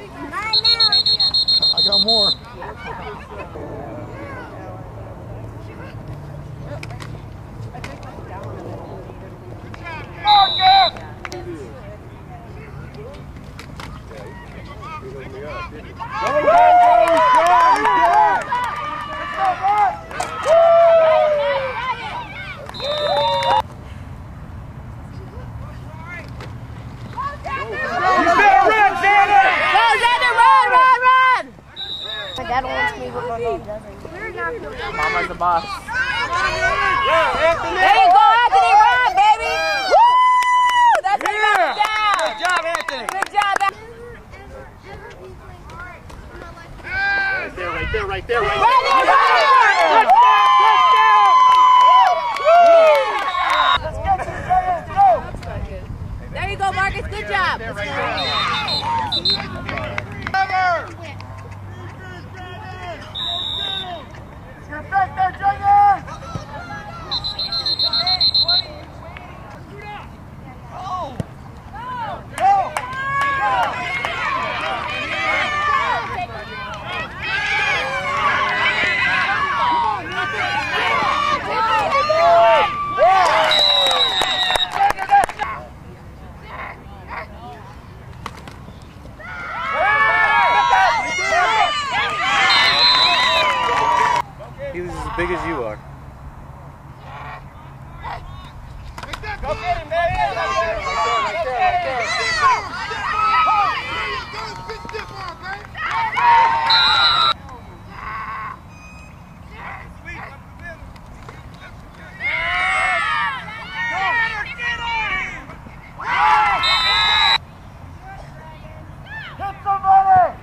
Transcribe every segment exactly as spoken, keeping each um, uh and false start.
I got more. Dad wants me, but my mom doesn't. Mama's the boss. There you go, Anthony! Run, baby! Woo! That's it, yeah. Down. Good job, Anthony. Good job, Anthony. Right there, right there, right there, right there. There you go, Marcus. Good job. You're back there, Junior! Go! Go! He was as big as you are. Go get him, man! Right there, right there, right there, hit somebody!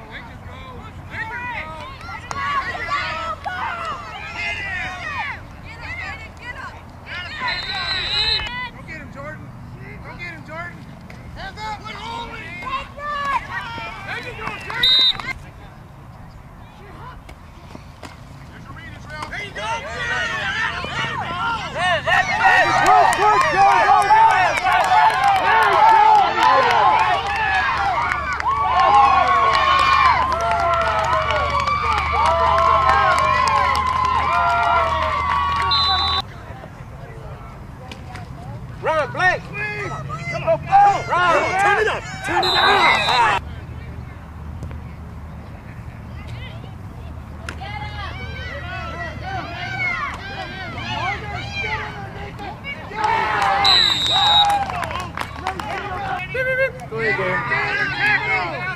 Run, Blake! Come on, go! Run! Turn it up! Turn it up! Go ahead, Gary.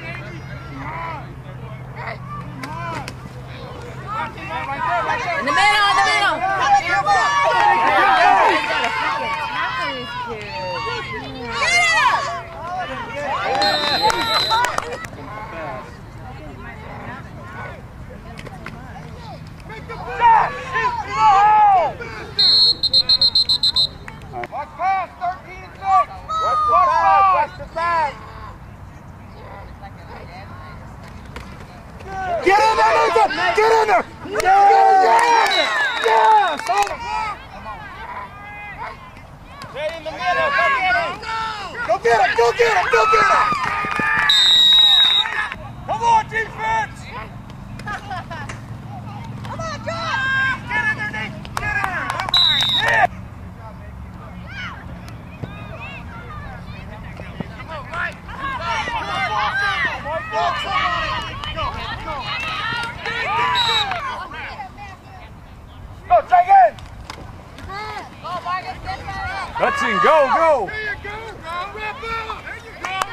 In the middle, in the middle. Watch pass, thirteen and six. Watch the pass, watch the pass. Get in there, Nathan! Get in there! Yeah! Yeah! Yeah! Right in the middle, go get him! Go get him, go get him, go get him! Come on, defense! Come on, John! Get in there, Nathan! Get in there! All right! Yeah! Come on, Mike! Go, somebody! Go, go! Go, take it! Hudson, go, go! There you go! Go, rip out! There you go!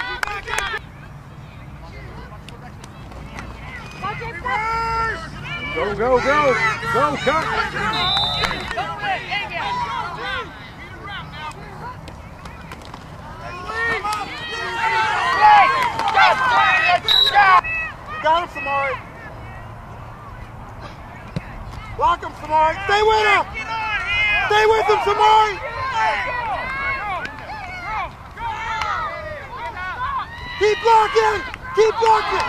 Go, go, go! Go, come! Got him, Samari. Block him, Samari. Stay with him. Stay with him, Samari. Keep blocking. Keep blocking.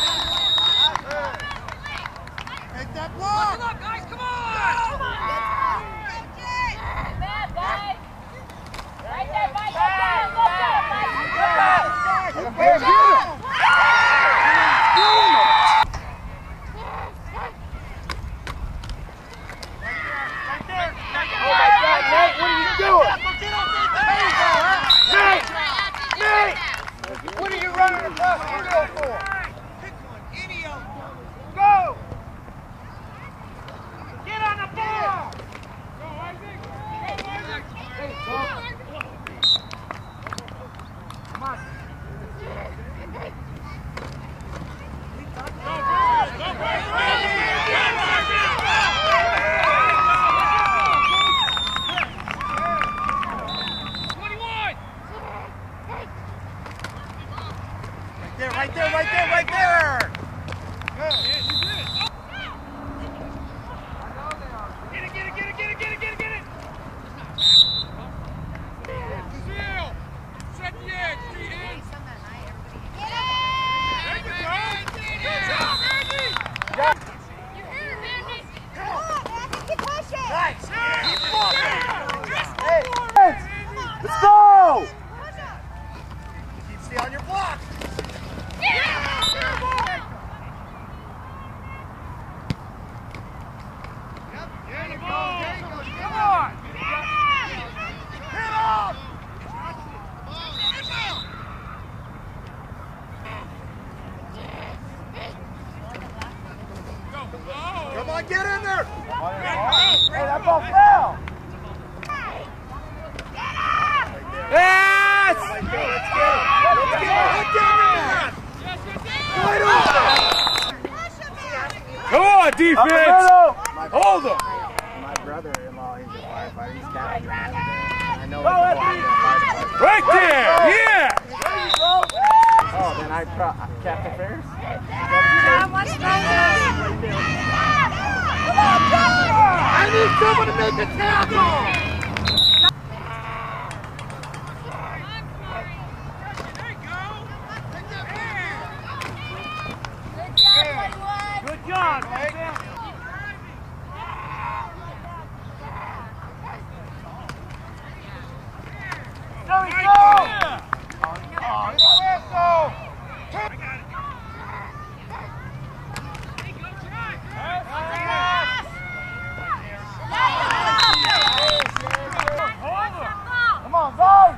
Take that block. Come on, guys. Come on. Come on. Right there, right there. Go, go, go, go. Good job. Right there, right there, right there! Good. Get it, get it, get it, get it, get it, get it, get it! Seal! Set the edge, three hands! Get it! There you go! Good job, Andy! You hear him, Andy! Come on, Andy, keep pushing! Nice! Keep pushing! Hey! Let's go! Keep stay on your block! Come on, get in there! Hey, that ball fell! Yes! Let's get it! Let's get it! Look down there! Come on, defense! Hold him! My brother-in-law, he's a firefighter. He's captain. I know it's a right there! Yeah! There you go! Oh, then I pro Captain Ferris? I need someone to make a tackle! Good job, man. There we go! Oh, let's go! Come on, go!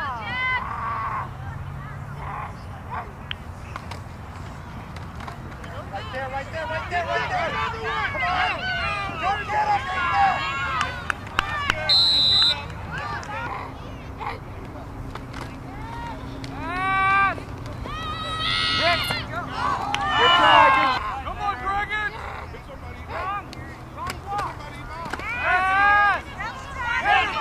Right there, right there, right there, right there! Come on! Don't get up right there! Come on, Dragon! Wrong, wrong block! Yes! Yes!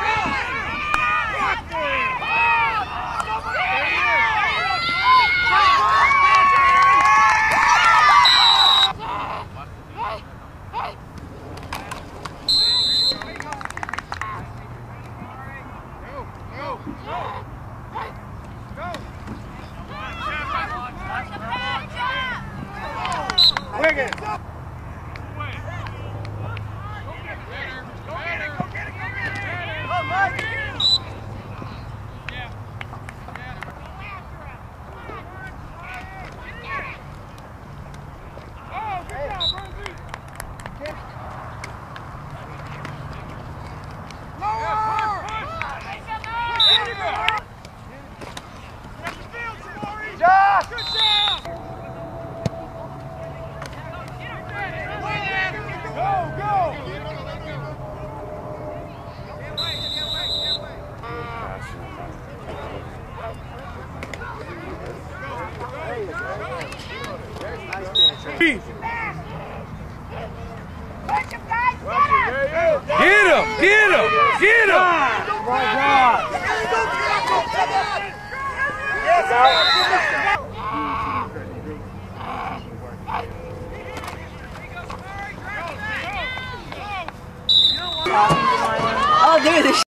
Go, go, go! Go! Wiggins! Go get it! Go get it! Go get it! Go get it! Come on, yeah. Oh, good job, Rosie! Lower! There you go! Josh! Good job! Go, go! Get him! Get him! Get him! My God! Oh, dude,